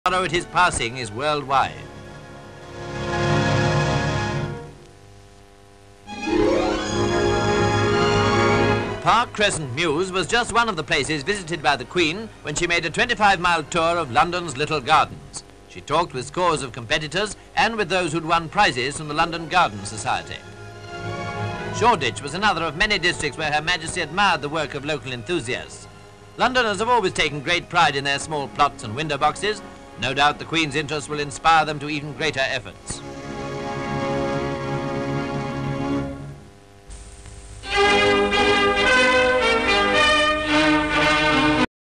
sorrow at his passing is worldwide. Park Crescent Mews was just one of the places visited by the Queen when she made a 25-mile tour of London's little gardens. She talked with scores of competitors and with those who'd won prizes from the London Garden Society. Shoreditch was another of many districts where Her Majesty admired the work of local enthusiasts. Londoners have always taken great pride in their small plots and window boxes. No doubt the Queen's interest will inspire them to even greater efforts.